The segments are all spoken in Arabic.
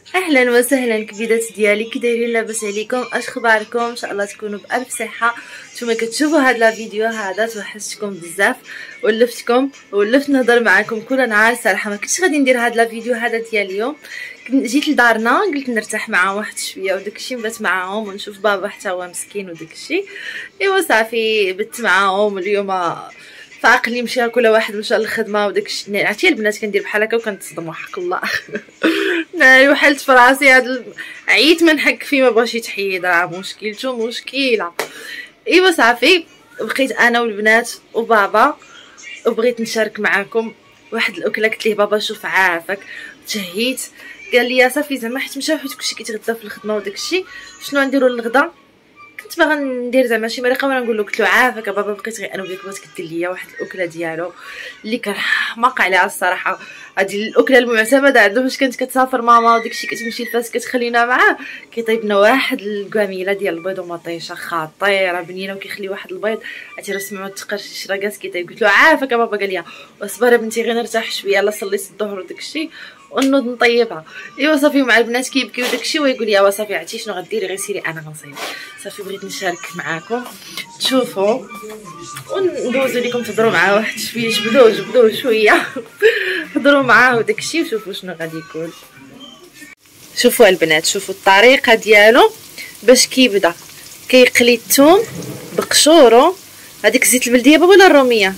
اهلا وسهلا كبيدات ديالي، كي دايرين؟ لاباس عليكم؟ اش اخباركم؟ ان شاء الله تكونوا بالف صحه. نتوما كتشوفوا هاد لا فيديو هذا توحشتكم بزاف، ولفت نهضر معكم كل نهار. صراحه ما كنتش غادي ندير هاد لا فيديو هذا ديال اليوم. جيت لدارنا قلت نرتاح معاهم واحد شويه وداكشي، بات معاهم ونشوف بابا حتى هو مسكين وداكشي. ايوا صافي بت معاهم اليوم. فعقلي مشى كل واحد مشى للخدمه وداكشي. عرفتي البنات كندير بحال هكا وكنتصدم حق الله. وحلت في راسي عييت من حق فيه ما بغاش يتحيد، راه مشكلته مشكله. ايوا صافي بقيت انا والبنات وبابا، وبغيت نشارك معاكم واحد الاكله. قلت ليه بابا شوف عافاك تهيت، قال لي صافي زعما حيت مشى حيت كلشي كيتغدى في الخدمه وداكشي، شنو نديروا للغدا؟ كنت باغا ندير زعما شي مريقه وانا نقول له. قلت له عافاك بابا بقيت غير انا وياك بغيت كدير ليا واحد الاكله ديالو اللي كنحماق عليها الصراحه. هذه الاكله المعتمده عنده فاش كانت كتسافر ماما وداكشي، كتمشي لفاس كتخلينا معاه، كيطيب لنا واحد الكاميله ديال البيض ومطيشه خطيره بنينه، وكيخلي واحد البيض عرفتي راه سمعوا التقرش رقاس كيطيب. قلت له عافاك بابا، قال لي اصبر بنتي غير نرتاح شويه، لا صليت الظهر وداكشي ونوض نطيبها. ايوا صافي مع البنات كيبكيو داكشي، ويقول لي ايوا صافي عرفتي شنو غديري؟ غير سيري انا غنصايب. صافي بغيت نشارك معاكم تشوفوا وندوزو لكم تهضروا معاه واحد شويه، جبدوه شويه هضروا معاه وداكشي وشوفوا شنو غادي يكون. شوفوا البنات، شوفوا الطريقه ديالو باش كيبدا كيقلي الثوم بقشورو. هذيك الزيت البلديه بابا ولا الروميه؟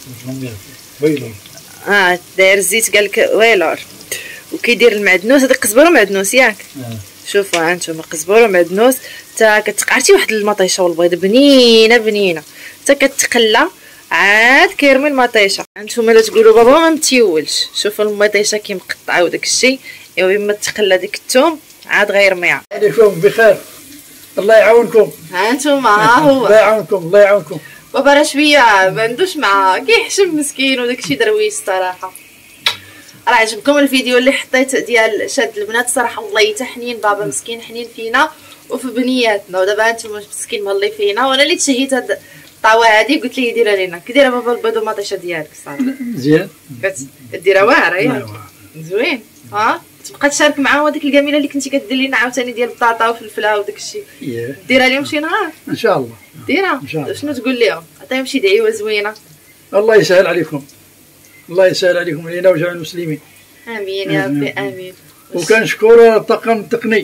ويلور. داير الزيت قالك ويلور، وكيدير المعدنوس. هذاك قزبر ومعدنوس ياك؟ شوفوا هانتوما قزبر ومعدنوس. تا كتقعرتي واحد المطيشه والبيض بنينه تا كتقلى، عاد كيرمي المطيشه. هانتوما لا تقولوا بابا ما متيولش، شوفوا المطيشه كي مقطعه وداكشي. ايوا بما تقلى ديك الثوم عاد غيرميها. عليكم بخير، الله يعاونكم. هانتوما ها هو الله يعاونكم الله يعاونكم. بابا راه شويه ما عندوش مع كيحشم مسكين وداكشي درويش الصراحه. راه عجبكم الفيديو اللي حطيت ديال شاد البنات؟ صراحه والله حتى حنين بابا مسكين، حنين فينا وفي بنياتنا، ودابا انتم مسكين مهلي فينا. وانا اللي تشهيت هاد الطاوه هادي قلت ليه ديرها لينا. كي دايره بابا البيض ومطيشه ديالك؟ الصراحه مزيان كديرها واعره ياك؟ زوين. تبقى تشارك معاه هذيك الجميله اللي كنتي كدير لينا عاوتاني ديال البطاطا وفلفله وداكشي، ديرها لهم شي نهار ان شاء الله. ديرها ان شاء الله. شنو تقول لهم؟ عطيهم شي دعيوه زوينه. الله يسهل عليكم، الله يسهل عليكم علينا وجميع المسلمين. امين يا ربي امين. وكنشكر الطاقم التقني،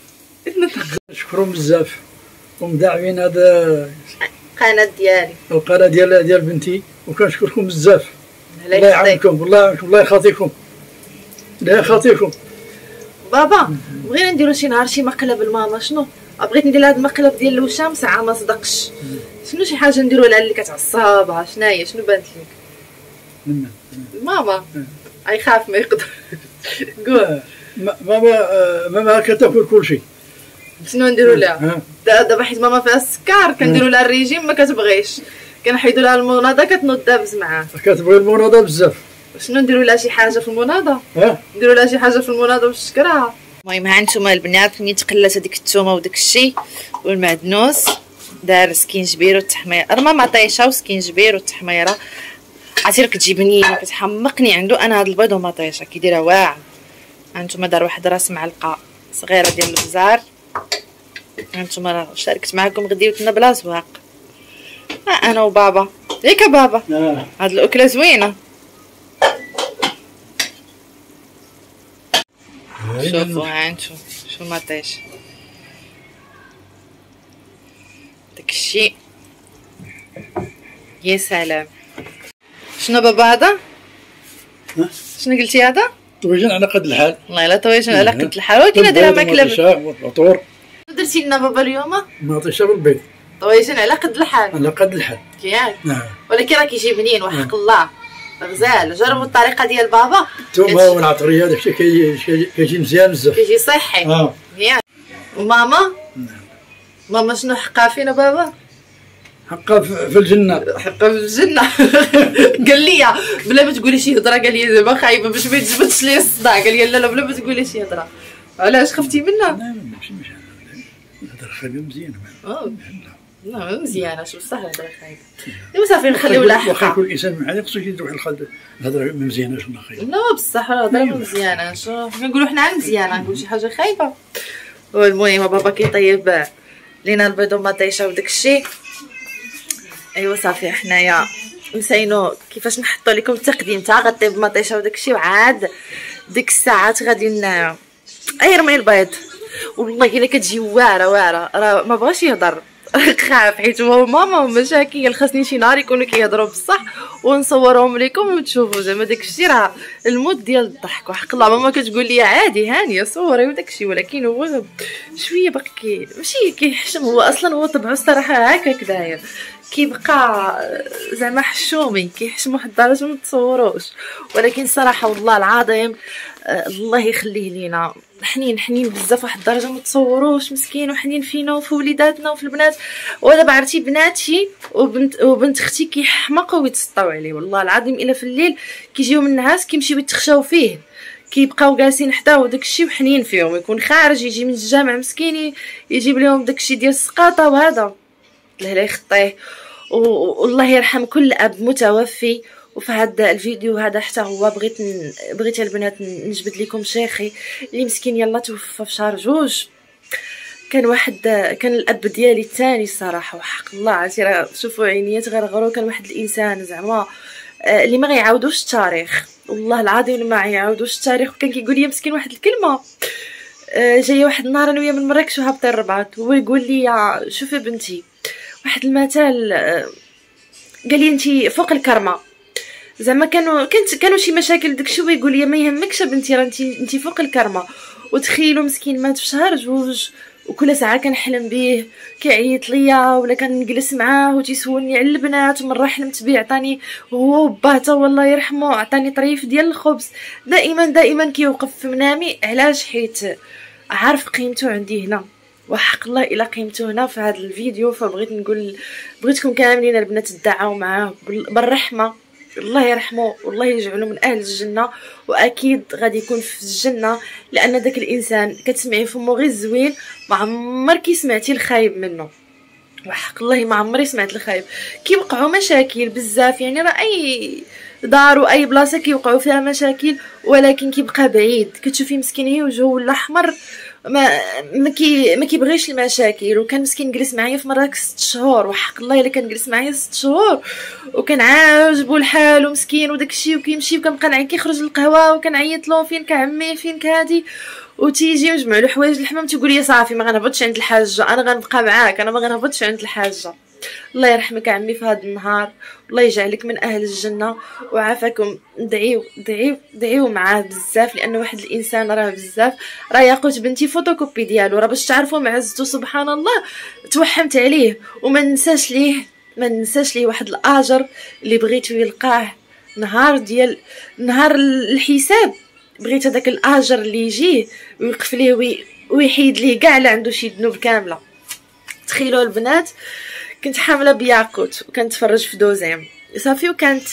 نشكرهم بزاف ومدعمين هذا القناه ديالي، القناه ديال بنتي، وكنشكركم بزاف. الله يعاونكم، الله يعاونكم، الله يخاطيكم، الله يخاطيكم. بابا بغينا نديرو شي نهار شي مقلب لماما. شنو بغيت ندير هذا المقلب ديال الوشام ساعه ما صدقش. شنو شي حاجه نديرو لها اللي كتعصبها؟ شناهي شنو بانت لك؟ ماما يخاف ما يقدر. قول. ماما كتاكل كلشي. شنو نديرو لها دابا؟ حيت ماما فيها السكر كنديرو لها الريجيم ما كتبغيش، كنحيدو لها الموناضه كتنوض دابز معاه. كتبغي الموناضه بزاف. شنو نديرو لها شي حاجه في الموناضه؟ نديرو لها شي حاجه في الموناضه باش تشكرها. المهم ها نتوما البنات ملي تقلات هذيك الثومه وداك الشيء والمعدنوس، دار سكينجبير والتحميره، راه مطيشه وسكينجبير والتحميره. عرفتي كتجي بنينه كتحمقني عنده انا. هاد البيض ومطيشه كيديرها واعر. هانتوما دار واحد راس معلقه صغيره ديال البزار. هانتوما راه شاركت معكم غديوتنا بلا زواق. انا وبابا ياك بابا. هاد الاكله زوينه. شوفوا هانتو شو مطيش داكشي. يا سلام. شنو بابا هذا؟ شنو قلتي هذا؟ طويجين على قد الحال. والله الا طويجين على قد الحال، ولكن دايره ماكله. فطور. درتي لنا بابا اليوم؟ مطيشه بالبيض. طويجين على قد الحال. على قد الحال. ياك؟ ولكن راه كيجي بنين وحق الله غزال. جربوا الطريقه ديال بابا. الثومه والعطريه داكشي كيجي مزيان بزاف، كيجي صحي. ياك؟ وماما؟ ماما شنو حقها فينا بابا؟ حقها في الجنه. حقها في الجنه. قال لي بلا ما تقولي شي هضره، قال لي زعما خايبه باش ما يتجبدش لي الصداع. قال لي لا بلا ما تقولي شي هضره. علاش خفتي منها؟ لا ماشي هضره خايبه مزيانه. لا مزيانه شو بصح هضره خايبه. ايوا صافي نخليو لها واخا يكون الانسان معاني خصو يجي يدوي الهضره ما مزياناش ولا خايبه. لا بصح الهضره ما مزياناش، كنقولوا حنا مزيانه نقول شي حاجه خايبه. والمهم بابا كيطيب لينا البيض ومطيشه وداكشي. ايوا صافي حنايا نسينو كيفاش نحطوا لكم التقديم تاع غطيب مطيشه وداكشي، وعاد ديك الساعات غادي رمي البيض. والله الا كتجي واعره راه ما بغاش يهضر خاف حيت هو ماما مشاكل، خاصني شي نهار يكونوا كيهضروا بصح ونصورهم لكم وتشوفوا زعما داكشي راه المود ديال الضحك. وحق الله ماما كتقول لي عادي هانيه صوري وداكشي، ولكن هو شويه باقي ماشي كيحشم، هو اصلا هو طبعه الصراحه هكاك داير، كيبقى زعما حشومي كيحشم واحد الدرجه ما تصوروش. ولكن الصراحه والله العظيم الله يخليه لينا حنين بزاف واحد الدرجه ما تصوروش، مسكين وحنين فينا وفي وليداتنا وفي البنات. ودابا عرفتي بناتي وبنت اختي كيحمقوا ويتسطاو عليه والله العظيم، الا في الليل كيجيو من النعاس كيمشيو يتخشاو فيه، كيبقاو جالسين حداه وداكشي وحنين فيهم، يكون خارج يجي من الجامع مسكين يجيب لهم داكشي ديال السقاطه وهذا لا يخطيه. والله يرحم كل اب متوفي. وفي هذا الفيديو هذا حتى هو بغيت البنات نجبد لكم شيخي اللي مسكين يلا توفى في شهر 2. كان الاب ديالي الثاني الصراحه، وحق الله عرفتي راه شوفوا عينيات غرغرو، كان واحد الانسان زعما اللي ما غيعاودوش التاريخ والله العظيم، اللي ما غيعاودوش التاريخ. وكان كيقول لي مسكين واحد الكلمه، جايه واحد النهار انا ويا من مراكش وهابطين الرباط، هو يقول لي شوفي بنتي واحد المثال، قال لي انت فوق الكرمه، زعما كانوا شي مشاكل داكشي، هو يقول لي ما يهمكش بنتي راه انت فوق الكرمه. وتخيلوا مسكين مات في شهر 2، وكل ساعه كنحلم به كيعيط ليا ولا كنجلس معاه وتيسولني على البنات، ومره حلمت به عطاني هو وباته والله يرحمه عطاني طريف ديال الخبز. دائما كيوقف في منامي. علاش؟ حيت عارف قيمته عندي هنا، وحق الله الا قيمته هنا في هذا الفيديو. بغيتكم كاملين البنات تدعوا معاه بالرحمه، الله يرحمه والله يجعله من اهل الجنه، واكيد غادي يكون في الجنه، لان داك الانسان كتسمعي فمو غير زوين، ما عمرك سمعتي الخايب منه، وحق الله ما عمري سمعت الخايب. كيوقعوا مشاكل بزاف، يعني راه اي دار واي بلاصه كيوقعوا فيها مشاكل، ولكن كيبقى بعيد. كتشوفي مسكين هي وجهه ولا احمر، ما كيبغيش المشاكل. وكان مسكين جلس معايا في مراكش 6 شهور، وحق الله الا كان جلس معايا 6 شهور وكان عاجبو الحال ومسكين وداكشي، وكيمشي وكنبقى نعيط كيخرج للقهوه وكنعيط له فين كعمي فين كهادي، وتيجي ونجمع له حوايج الحمام تيقول لي صافي ما غنهبطش عند الحاجه، انا غنبقى معاك، انا ما غنهبطش عند الحاجه. الله يرحمك عمي في هذا النهار، الله يجعلك من اهل الجنه وعافاكم. دعيو معاه بزاف، لان واحد الانسان راه بزاف. راه ياقوت بنتي فوتوكوبي ديالو، راه باش تعرفوا معزته سبحان الله توحمت عليه. وما ننساش ليه واحد الاجر اللي بغيتو يلقاه نهار الحساب، بغيت هذاك الاجر اللي يجيه ويوقف ليه ويحيد ليه كاع اللي عنده شي ذنوب كامله. تخيلوا البنات كنت حامله بياقوت وكنتفرج في دوزيام صافي،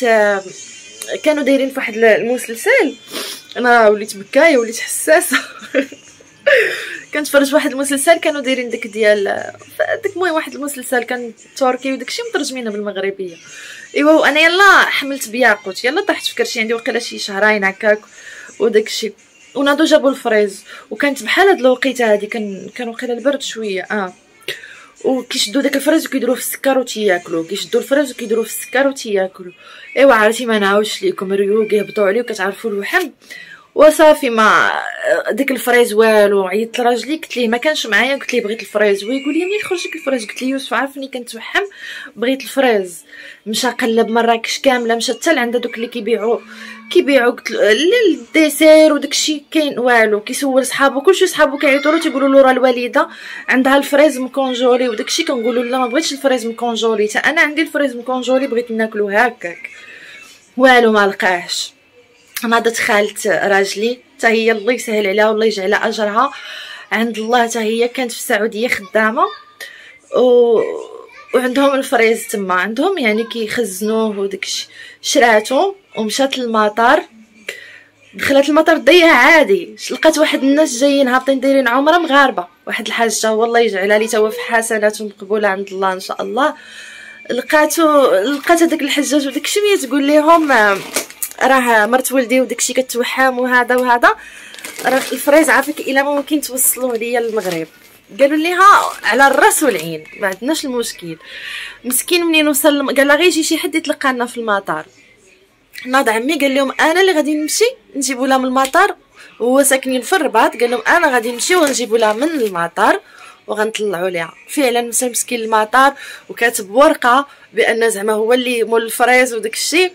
كانوا دايرين في واحد المسلسل، انا وليت بكايه وليت حساسه كنتفرج في واحد المسلسل كانوا دايرين داك المهم واحد المسلسل كان تركي وداكشي مترجمينه بالمغربيه. ايوا وانا يلا حملت بياقوت، يلا طحت في كرشي عندي وقيله شي شهرين هكاك وداكشي، وناضو جابوا الفريز، وكانت بحال هاد الوقيته هادي كان وقيله البرد شويه وكيشدوا داك الفريز وكيديروه في السكر وتياكلوا، كيشدوا الفريز وكيديروه في السكر وتياكلوا. ايوا عرفتي ما نعاودش ليكم، ريوق يهبطوا عليه وكتعرفوا الوحم وصافي. ما داك الفريز والو. عيطت لراجلي قلت ليه ما كانش معايا، قلت ليه بغيت الفريز، ويقول لي منين خرج لك الفريز؟ قلت ليه يوسف عارفني كنتوحم بغيت الفريز. مشى قلب مراكش كامله، مشى حتى لعند دوك اللي كيبيعوا قلت له الديسير وداكشي كاين والو. كيسول صحابو كلشي، صحابو كيعيطوا له تيقولوا له راه الوالده عندها الفريز مكونجولي وداكشي، كنقولوا لا ما بغيتش الفريز مكونجولي، حتى انا عندي الفريز مكونجولي بغيت ناكلو هكاك والو ما لقاهش. ناضت خالت راجلي حتى هي الله يسهل عليها والله يجعلها اجرها عند الله، حتى هي كانت في السعوديه خدامه وعندهم الفريز تما عندهم، يعني كيخزنوه وداكشي. شراتو ومشات للمطار دخلت المطار ضيع عادي. لقات واحد الناس جايين هابطين دايرين عمره مغاربه، واحد الحاجه والله يجعلها لي توا في حسنات مقبوله عند الله ان شاء الله. لقات هذاك الحجاج وداك الشيء ملي تقول لهم راه مرت ولدي وداك الشيء كتوحم وهذا راه الفريز عافاك الا ممكن توصلوه ليا للمغرب. قالوا ليها على الراس والعين ما عندناش المشكل. مسكين منين وصل قال لها غير يجي شي حد يتلقانا في المطار. ناض عمي قال لهم انا اللي غادي نمشي نجيبوا لها من المطار، هو ساكنين في الرباط. قال لهم انا غادي نمشي ونجيبوا لها من المطار وغنطلعوا ليها. فعلا مشى مسكين للمطار وكاتب ورقه بان زعما هو اللي مول الفريز وداك الشيء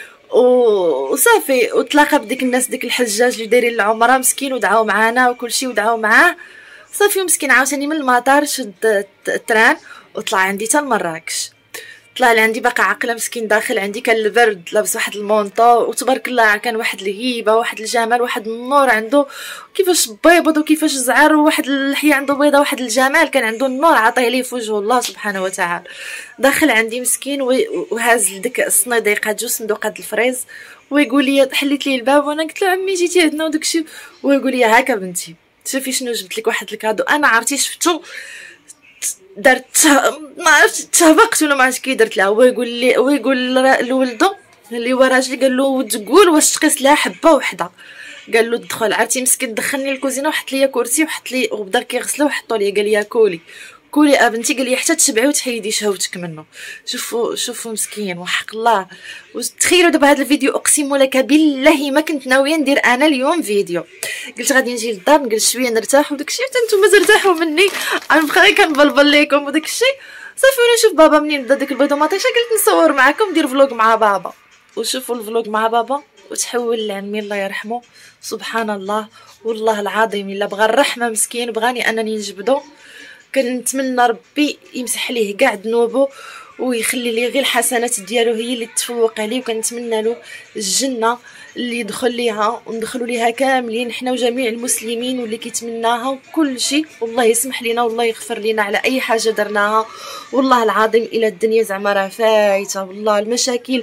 وصافي. وتلاقى بديك الناس ديك الحجاج اللي دايرين العمره مسكين ودعاو معانا وكلشي ودعاو معاه صافي. مسكين عاوتاني من المطار شد التران وطلع عندي حتى لمراكش. طلع لعندي باقا عاقله مسكين داخل عندي كان البرد لابس واحد المونطو وتبارك الله كان واحد الهيبه واحد الجمال واحد النور عنده كيفاش بيض وكيفاش زعر وواحد اللحيه عنده بيضه واحد الجمال كان عنده النور عطيه ليه في وجه الله سبحانه وتعالى. داخل عندي مسكين وهاز ديك الصنيديقه جوج صندوقات الفريز ويقول لي حليت لي الباب وانا قلت له عمي جيتي عندنا وداكشي ويقول لي هاكا بنتي شوفي شنو جبت لك واحد الكادو. انا عرفتي شفتو درت ما عرفتش تهبقت ولا ما عرفتش كي درت لها. ويقول لولدو اللي هو راجلي قال له تقول واش تقيس لها حبه وحده. قال له دخل عرفتي مسكين دخلني للكوزينه وحط لي كرسي وحط لي وبدا كيغسلو وحطوا لي قال لي كولي ابنتي قال لي حتى تشبعي وتحيدي شهوتك منه. شوفوا مسكين وحق الله. وتخيلوا دابا هذا الفيديو اقسم لك بالله ما كنت ناويه ندير انا اليوم فيديو. قلت غادي نجي للدار نجلس شويه نرتاح وداك الشيء حتى نتوما ترتاحوا مني انا بقى كنبلبل لكم وداك الشيء صافي. وانا نشوف بابا منين بدا داك البيض ومطيشه قلت نصور معكم ندير فلوق مع بابا. وشوفوا الفلوق مع بابا وتحول لعمي الله يرحمه. سبحان الله والله العظيم الا بغى الرحمه مسكين بغاني انني نجبدو. كنتمنى ربي يمسح ليه كاع ذنوبه ويخلي ليه غير الحسنات ديالو هي اللي تفوق عليه. وكنتمنى له الجنه اللي يدخل ليها وندخلوا ليها كاملين حنا وجميع المسلمين واللي كيتمناها وكل شيء. والله يسمح لنا والله يغفر لنا على اي حاجه درناها. والله العظيم الى الدنيا زعما راه فايته. والله المشاكل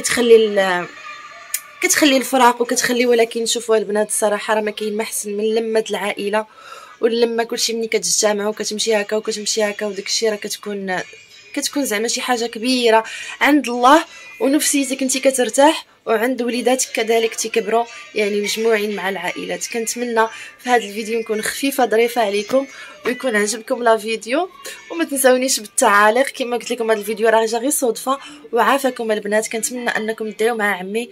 كتخلي الفراق وكتخلي ولكن شوفوا البنات الصراحه راه ما كاين ما احسن من لمه العائله ولما كلشي ملي كتجتمعوا كتمشي هكا وكتمشي هكا وداك الشيء راه كتكون زعما شي حاجه كبيره عند الله ونفسيتك انت كترتاح وعند وليداتك كذلك تكبروا يعني مجموعين مع العائلات. كنتمنى في هذا الفيديو نكون خفيفه ظريفه عليكم ويكون عجبكم لا فيديو. وما تنساونيش بالتعاليق كما قلت لكم هذا الفيديو راه جا غير صدفه وعافاكم البنات. كنتمنى انكم تدعوا مع عمي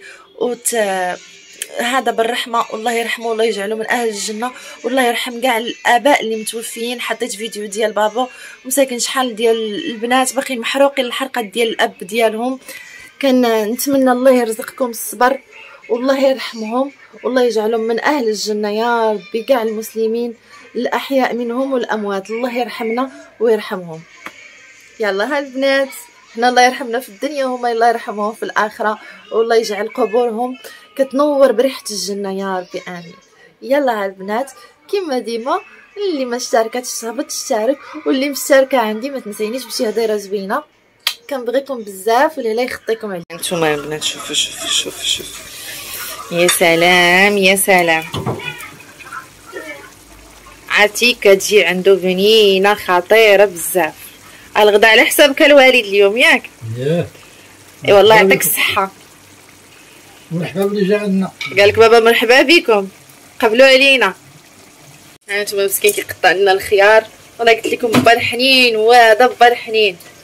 هذا بالرحمه والله يرحمه والله يجعله من اهل الجنه والله يرحم كاع الاباء اللي متوفيين. حطيت فيديو ديال بابا ومساكن شحال ديال البنات باقيين محروقين الحرقه ديال الاب ديالهم. نتمنى الله يرزقكم الصبر والله يرحمهم والله يجعلهم من اهل الجنه يا ربي. كاع المسلمين الاحياء منهم والاموات الله يرحمنا ويرحمهم. يلا هالبنات حنا الله يرحمنا في الدنيا وهما الله يرحمهم في الاخره والله يجعل قبورهم كتنور بريحه الجنه يا ربي امين. يلا هالبنات كما ديما اللي ما اشتركتش تهبط تشترك واللي مشتركه عندي ما تنسينيش بشي هضيره زوينه. كنبغيكم بزاف واللي لا يخطيكم عليا. نتوما البنات شوفوا يا سلام يا سلام. عرفتي كتجي عنده بنينه خطيره بزاف. الغدا على حسابك الوالد اليوم ياك؟ اي والله يعطيك الصحه. مرحبا باللي جا عندنا. قالك بابا مرحبا بكم قبلوا علينا. هانتوما مسكين كيقطع لنا الخيار وانا قلت لكم بابا الحنين وهذا بابا الحنين.